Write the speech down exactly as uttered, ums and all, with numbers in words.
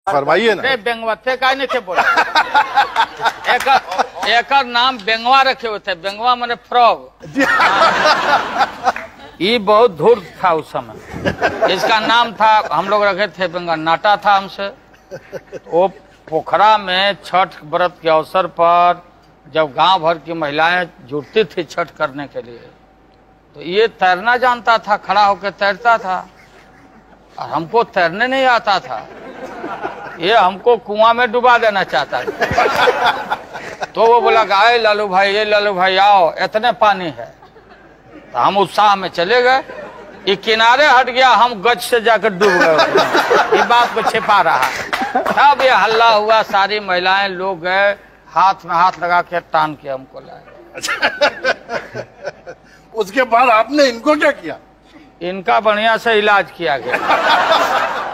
फरमाइए ना। बेंगवा थे का नहीं थे बोले एक, एक नाम बेंगवा रखे हुए थे। बेंगवा मैंने फ्रॉग। ये बहुत धूर्त था उस समय। इसका नाम था, हम लोग रखे थे बेंगा, नाटा था हमसे। वो पोखरा में छठ व्रत के अवसर पर जब गांव भर की महिलाएं जुटती थी छठ करने के लिए, तो ये तैरना जानता था, खड़ा होकर तैरता था और हमको तैरने नहीं आता था। ये हमको कुआं में डुबा देना चाहता था। तो वो बोला आए लालू भाई, ये लालू भाई आओ, इतने पानी है। तो हम उत्साह में चले गए। ये किनारे हट गया, हम गज से जाकर डूब गए। ये बात को छिपा रहा। तब ये हल्ला हुआ, सारी महिलाएं लोग गए, हाथ में हाथ लगा के टान के हमको लाए। उसके बाद आपने इनको क्या किया? इनका बढ़िया से इलाज किया गया।